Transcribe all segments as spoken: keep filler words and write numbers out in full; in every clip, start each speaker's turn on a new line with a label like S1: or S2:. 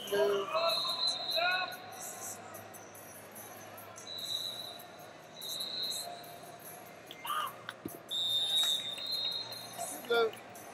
S1: Blue. Blue.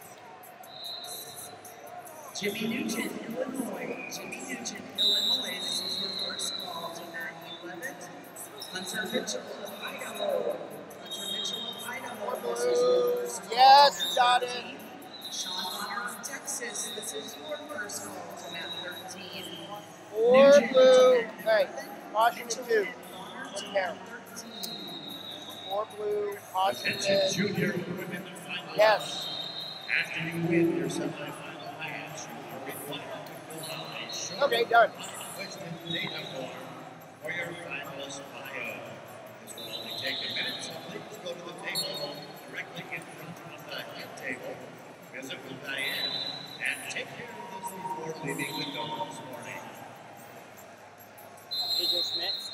S2: Jimmy Nugent, Illinois. Jimmy Nugent, Illinois. This is your first call to nine eleven. Hunter Mitchell of Idaho. Hunter Mitchell of Idaho. This is your first call.
S1: Yes, you got it.
S2: Sean Bonner of Texas. This is your first call to mat thirteen.
S1: Four
S2: Nugent
S1: blue.
S2: to mat
S1: Hey,
S2: eleven.
S1: Washington two.
S2: Bonner
S1: One
S2: to
S1: count.
S2: mat thirteen.
S1: Four blue. Washington.
S3: Attention junior women finalists.
S1: Yes.
S3: After you win your semifinal match, you are required to fill out a short,
S1: Okay, done.
S3: unrequested data form for your finalist bio. This will only take a minute, so please go to the table directly in front of the head table. Visit with Diane and take care of this before leaving the door this morning.
S1: Eagle Smith.